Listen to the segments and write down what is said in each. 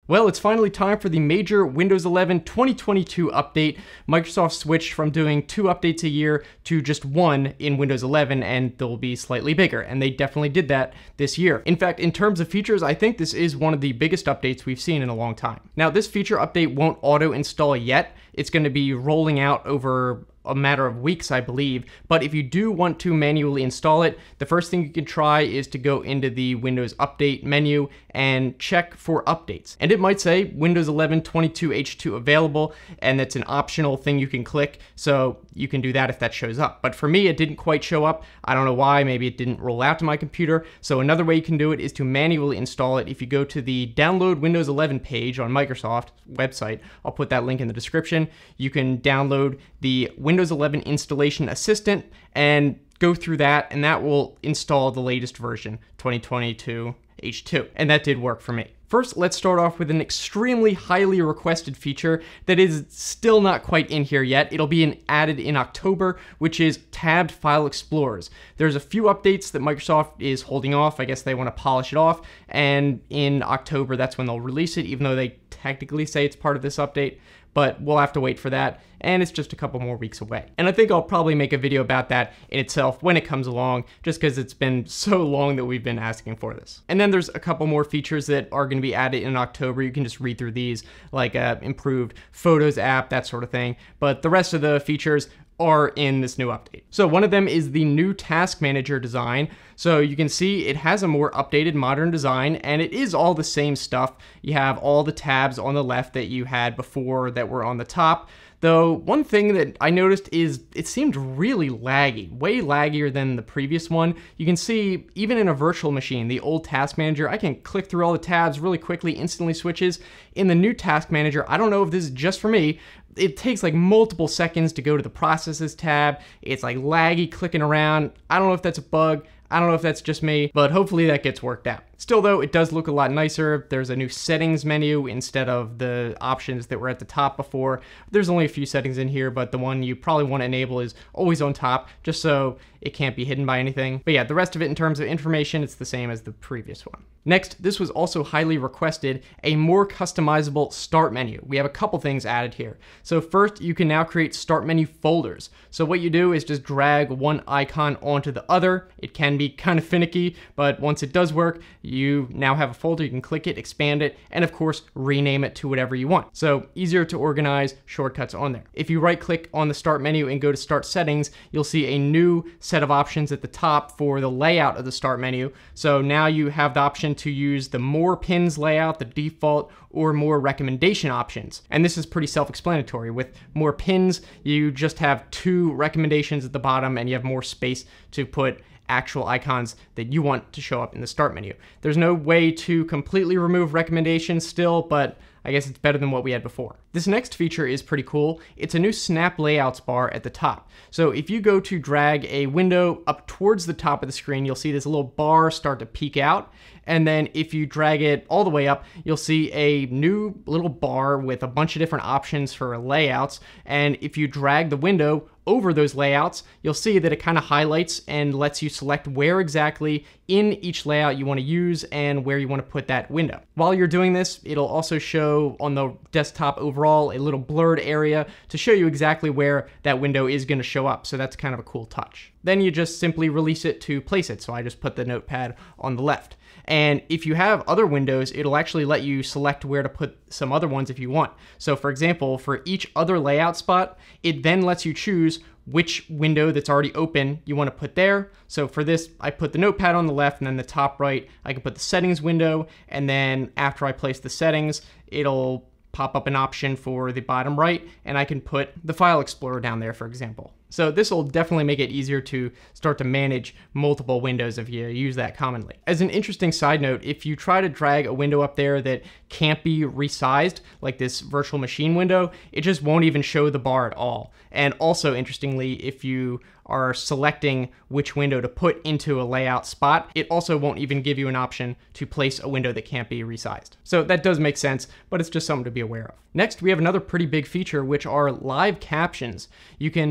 Well, it's finally time for the major Windows 11 2022 update. Microsoft switched from doing 2 updates a year to just 1 in Windows 11, and they'll be slightly bigger, and they definitely did that this year. In fact, in terms of features, I think this is one of the biggest updates we've seen in a long time. Now, this feature update won't auto-install yet. It's going to be rolling out over a matter of weeks, I believe, but if you do want to manually install it, the first thing you can try is to go into the Windows Update menu and check for updates. And it might say Windows 11 22H2 available, and that's an optional thing you can click, so you can do that if that shows up. But for me, it didn't quite show up. I don't know why, maybe it didn't roll out to my computer. So another way you can do it is to manually install it. If you go to the Download Windows 11 page on Microsoft's website, I'll put that link in the description, you can download the Windows 11 Installation Assistant and go through that, and that will install the latest version, 2022 H2. And that did work for me. First, let's start off with an extremely highly requested feature that is still not quite in here yet. It'll be added in October, which is tabbed file explorers. There's a few updates that Microsoft is holding off. I guess they want to polish it off, and in October, that's when they'll release it, even though they technically say it's part of this update. But we'll have to wait for that, and it's just a couple more weeks away. And I think I'll probably make a video about that in itself when it comes along, just because it's been so long that we've been asking for this. And then there's a couple more features that are going to be added in October. You can just read through these, like improved Photos app, that sort of thing. But the rest of the features are in this new update. So one of them is the new Task Manager design. So you can see it has a more updated modern design, and it is all the same stuff. You have all the tabs on the left that you had before that were on the top. Though one thing that I noticed is it seemed really laggy, way laggier than the previous one. You can see even in a virtual machine, the old Task Manager, I can click through all the tabs really quickly, instantly switches. In the new Task Manager, I don't know if this is just for me, it takes like multiple seconds to go to the Processes tab. It's like laggy clicking around. I don't know if that's a bug. I don't know if that's just me, but hopefully that gets worked out. Still though, it does look a lot nicer. There's a new settings menu instead of the options that were at the top before. There's only a few settings in here, but the one you probably want to enable is always on top, just so it can't be hidden by anything. But yeah, the rest of it in terms of information, it's the same as the previous one. Next, this was also highly requested, a more customizable start menu. We have a couple things added here. So first, you can now create start menu folders. So what you do is just drag one icon onto the other. It can be kind of finicky, but once it does work, you now have a folder, you can click it, expand it, and of course, rename it to whatever you want. So easier to organize, shortcuts on there. If you right click on the start menu and go to start settings, you'll see a new set of options at the top for the layout of the start menu. So now you have the option to use the more pins layout, the default, or more recommendation options. And this is pretty self-explanatory. With more pins, you just have 2 recommendations at the bottom, and you have more space to put actual icons that you want to show up in the start menu. There's no way to completely remove recommendations still, but I guess it's better than what we had before. This next feature is pretty cool. It's a new Snap Layouts bar at the top. So if you go to drag a window up towards the top of the screen, you'll see this little bar start to peek out. And then if you drag it all the way up, you'll see a new little bar with a bunch of different options for layouts. And if you drag the window over those layouts, you'll see that it kind of highlights and lets you select where exactly in each layout you want to use and where you want to put that window. While you're doing this, it'll also show on the desktop overall a little blurred area to show you exactly where that window is going to show up. So that's kind of a cool touch. Then you just simply release it to place it. So I just put the notepad on the left. And if you have other windows, it'll actually let you select where to put some other ones if you want. So for example, for each other layout spot, it then lets you choose which window that's already open you want to put there. So for this, I put the notepad on the left, and then the top right, I can put the settings window. And then after I place the settings, it'll pop up an option for the bottom right, and I can put the File Explorer down there, for example. So this will definitely make it easier to start to manage multiple windows if you use that commonly. As an interesting side note, if you try to drag a window up there that can't be resized, like this virtual machine window, it just won't even show the bar at all. And also, interestingly, if you are selecting which window to put into a layout spot, it also won't even give you an option to place a window that can't be resized. So that does make sense, but it's just something to be aware of. Next, we have another pretty big feature, which are live captions. You can bring up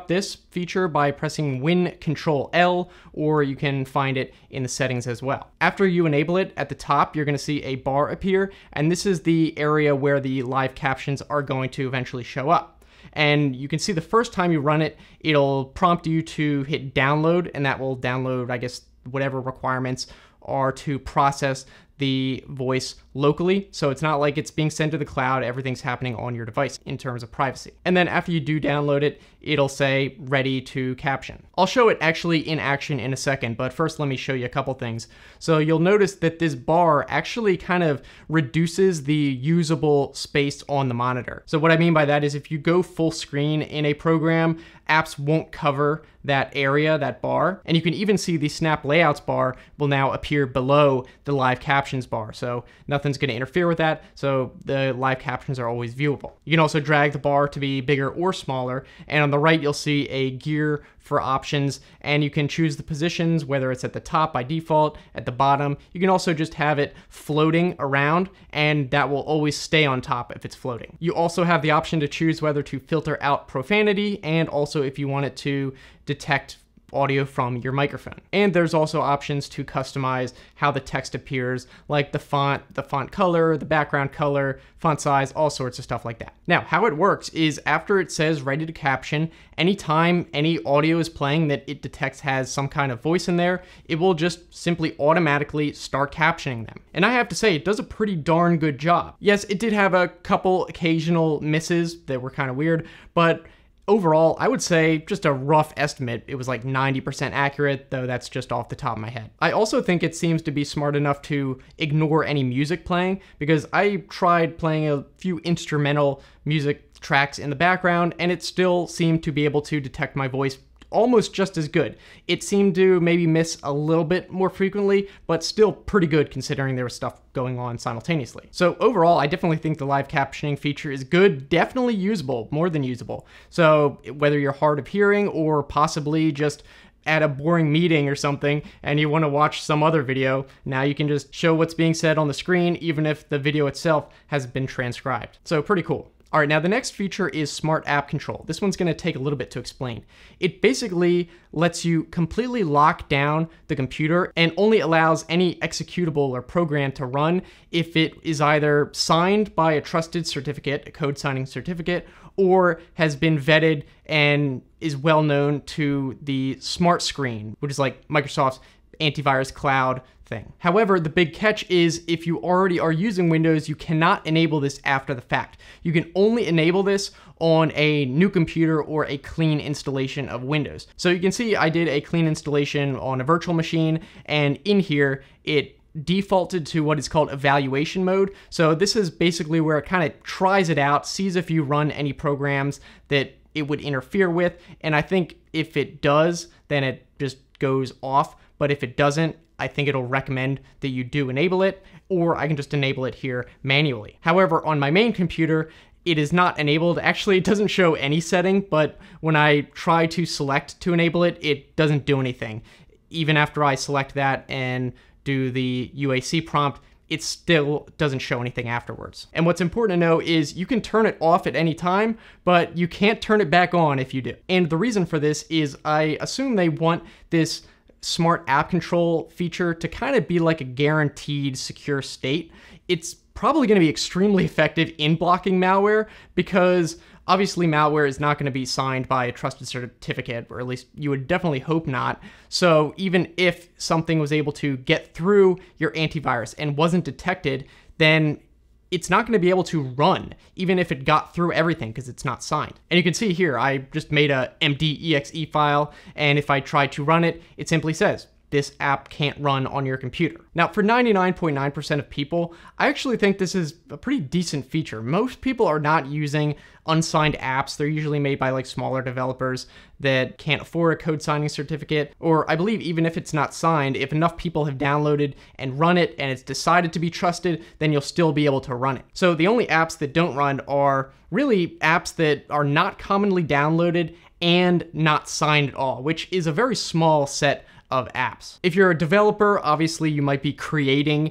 up this feature by pressing Win-Control-L, or you can find it in the settings as well. After you enable it, at the top, you're going to see a bar appear, and this is the area where the live captions are going to eventually show up. And you can see the first time you run it, it'll prompt you to hit download, and that will download, I guess, whatever requirements are to process the voice locally. So it's not like it's being sent to the cloud, everything's happening on your device in terms of privacy. And then after you do download it, it'll say ready to caption. I'll show it actually in action in a second, but first let me show you a couple things. So you'll notice that this bar actually kind of reduces the usable space on the monitor. So what I mean by that is if you go full screen in a program, apps won't cover that area, that bar. And you can even see the Snap Layouts bar will now appear below the live captions bar. So nothing's going to interfere with that. So the live captions are always viewable. You can also drag the bar to be bigger or smaller. And on the right, you'll see a gear for options, and you can choose the positions, whether it's at the top by default, at the bottom. You can also just have it floating around, and that will always stay on top if it's floating. You also have the option to choose whether to filter out profanity, and also if you want it to detect audio from your microphone. And there's also options to customize how the text appears, like the font color, the background color, font size, all sorts of stuff like that. Now, how it works is after it says ready to caption, anytime any audio is playing that it detects has some kind of voice in there, it will just simply automatically start captioning them. And I have to say, it does a pretty darn good job. Yes, it did have a couple occasional misses that were kind of weird, but overall, I would say just a rough estimate, it was like 90% accurate, though that's just off the top of my head. I also think it seems to be smart enough to ignore any music playing, because I tried playing a few instrumental music tracks in the background, and it still seemed to be able to detect my voice almost just as good. It seemed to maybe miss a little bit more frequently, but still pretty good considering there was stuff going on simultaneously. So overall, I definitely think the live captioning feature is good, definitely usable, more than usable. So whether you're hard of hearing or possibly just at a boring meeting or something and you want to watch some other video, now you can just show what's being said on the screen even if the video itself has been transcribed. So pretty cool. All right, now the next feature is Smart App Control. This one's going to take a little bit to explain. It basically lets you completely lock down the computer and only allows any executable or program to run if it is either signed by a trusted certificate, a code signing certificate, or has been vetted and is well known to the Smart Screen, which is like Microsoft's antivirus cloud thing. However, the big catch is if you already are using Windows, you cannot enable this after the fact. You can only enable this on a new computer or a clean installation of Windows. So you can see I did a clean installation on a virtual machine, and in here it defaulted to what is called evaluation mode. So this is basically where it kind of tries it out, sees if you run any programs that it would interfere with, and I think if it does, then it just goes off. But if it doesn't, I think it'll recommend that you do enable it, or I can just enable it here manually. However, on my main computer, it is not enabled. Actually, it doesn't show any setting, but when I try to select to enable it, it doesn't do anything. Even after I select that and do the UAC prompt, it still doesn't show anything afterwards. And what's important to know is you can turn it off at any time, but you can't turn it back on if you do. And the reason for this is I assume they want this Smart App Control feature to kind of be like a guaranteed secure state. It's probably going to be extremely effective in blocking malware, because obviously malware is not going to be signed by a trusted certificate, or at least you would definitely hope not. So even if something was able to get through your antivirus and wasn't detected, then it's not going to be able to run, even if it got through everything, because it's not signed. And you can see here, I just made a empty exe file, and if I try to run it, it simply says, this app can't run on your computer. Now, for 99.9% of people, I actually think this is a pretty decent feature. Most people are not using unsigned apps. They're usually made by like smaller developers that can't afford a code signing certificate, or I believe even if it's not signed, if enough people have downloaded and run it and it's decided to be trusted, then you'll still be able to run it. So the only apps that don't run are really apps that are not commonly downloaded and not signed at all, which is a very small set of apps. If you're a developer, obviously you might be creating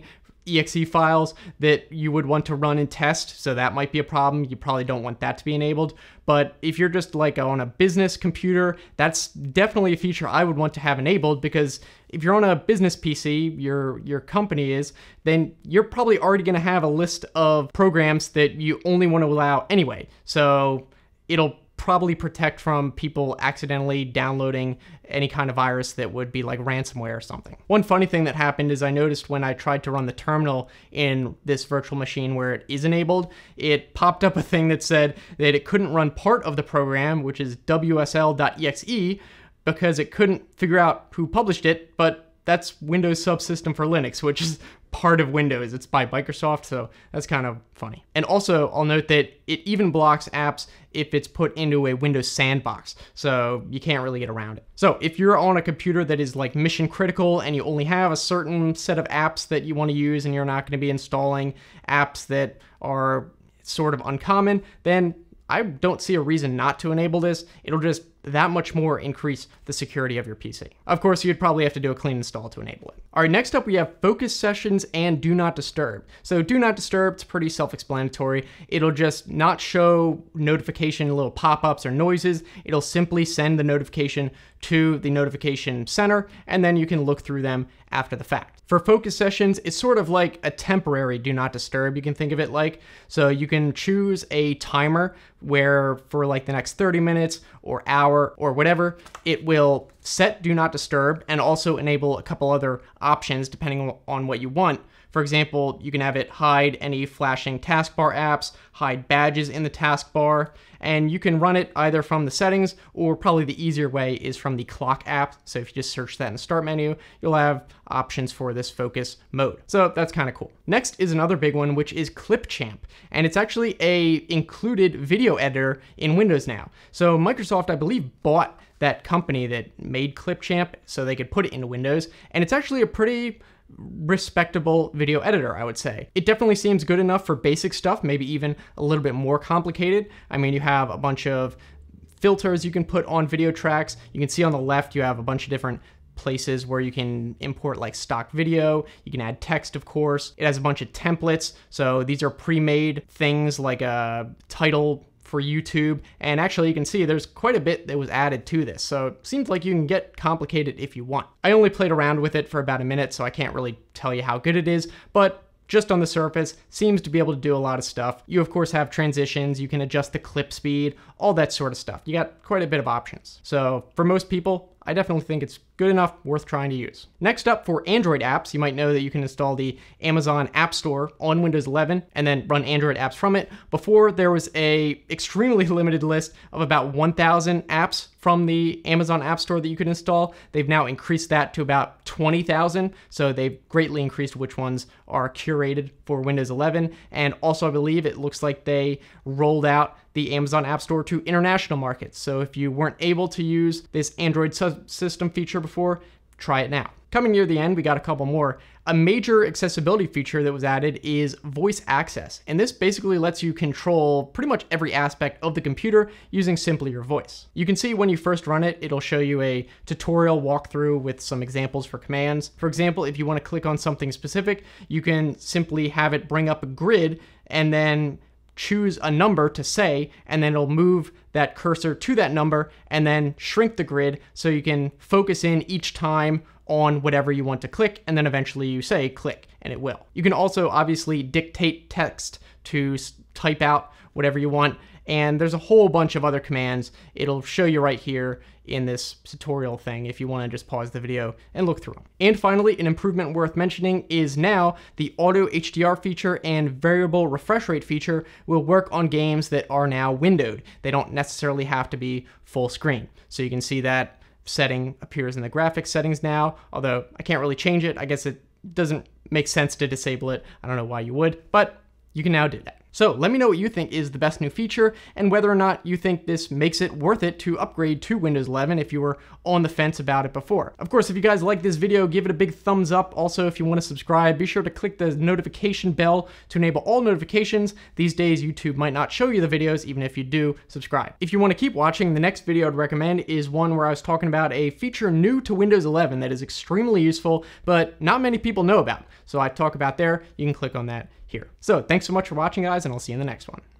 exe files that you would want to run and test, so that might be a problem. You probably don't want that to be enabled. But if you're just like on a business computer, that's definitely a feature I would want to have enabled, because if you're on a business PC, your company is, then you're probably already going to have a list of programs that you only want to allow anyway. So it'll probably protect from people accidentally downloading any kind of virus that would be like ransomware or something. One funny thing that happened is I noticed when I tried to run the terminal in this virtual machine where it is enabled, it popped up a thing that said that it couldn't run part of the program, which is wsl.exe, because it couldn't figure out who published it, but that's Windows Subsystem for Linux, which is part of Windows. It's by Microsoft, so that's kind of funny. And also, I'll note that it even blocks apps if it's put into a Windows sandbox, so you can't really get around it. So if you're on a computer that is like mission critical and you only have a certain set of apps that you want to use and you're not going to be installing apps that are sort of uncommon, then I don't see a reason not to enable this. It'll just that much more increase the security of your PC. Of course, you'd probably have to do a clean install to enable it. All right, next up we have focus sessions and do not disturb. So do not disturb, it's pretty self-explanatory. It'll just not show notification little pop-ups or noises. It'll simply send the notification to the notification center, and then you can look through them after the fact. For focus sessions, it's sort of like a temporary do not disturb, you can think of it like. So you can choose a timer where for like the next 30 minutes or hour or whatever, it will set do not disturb and also enable a couple other options depending on what you want. For example, you can have it hide any flashing taskbar apps, hide badges in the taskbar, and you can run it either from the settings or probably the easier way is from the clock app. So if you just search that in the start menu, you'll have options for this focus mode. So that's kind of cool. Next is another big one, which is Clipchamp, and it's actually a included video editor in Windows now. So Microsoft, I believe, bought that company that made Clipchamp so they could put it into Windows, and it's actually a pretty respectable video editor, I would say. It definitely seems good enough for basic stuff, maybe even a little bit more complicated. I mean, you have a bunch of filters you can put on video tracks. You can see on the left, you have a bunch of different places where you can import like stock video. You can add text, of course. It has a bunch of templates. So these are pre-made things like a title for YouTube, and actually you can see there's quite a bit that was added to this, so it seems like you can get complicated if you want. I only played around with it for about a minute, so I can't really tell you how good it is, but just on the surface, seems to be able to do a lot of stuff. You of course have transitions, you can adjust the clip speed, all that sort of stuff. You got quite a bit of options. So for most people, I definitely think it's good enough, worth trying to use. Next up, for Android apps, you might know that you can install the Amazon App Store on Windows 11 and then run Android apps from it. Before, there was a extremely limited list of about 1,000 apps from the Amazon App Store that you could install. They've now increased that to about 20,000, so they've greatly increased which ones are curated for Windows 11. And also, I believe it looks like they rolled out the Amazon App Store to international markets. So if you weren't able to use this Android subsystem feature before, try it now. Coming near the end, we got a couple more. A major accessibility feature that was added is voice access, and this basically lets you control pretty much every aspect of the computer using simply your voice. You can see when you first run it, it'll show you a tutorial walkthrough with some examples for commands. For example, if you want to click on something specific, you can simply have it bring up a grid and then choose a number to say, and then it'll move that cursor to that number and then shrink the grid so you can focus in each time on whatever you want to click, and then eventually you say click and it will. You can also obviously dictate text to type out whatever you want, and there's a whole bunch of other commands. It'll show you right here in this tutorial thing if you want to just pause the video and look through them. And finally, an improvement worth mentioning is now the auto HDR feature and variable refresh rate feature will work on games that are now windowed. They don't necessarily have to be full screen. So you can see that setting appears in the graphics settings now, although I can't really change it. I guess it doesn't make sense to disable it. I don't know why you would, but you can now do that. So let me know what you think is the best new feature and whether or not you think this makes it worth it to upgrade to Windows 11 if you were on the fence about it before. Of course, if you guys like this video, give it a big thumbs up. Also, if you want to subscribe, be sure to click the notification bell to enable all notifications. These days, YouTube might not show you the videos, even if you do subscribe. If you want to keep watching, the next video I'd recommend is one where I was talking about a feature new to Windows 11 that is extremely useful, but not many people know about. So I talk about there. You can click on that here. So thanks so much for watching, guys, and I'll see you in the next one.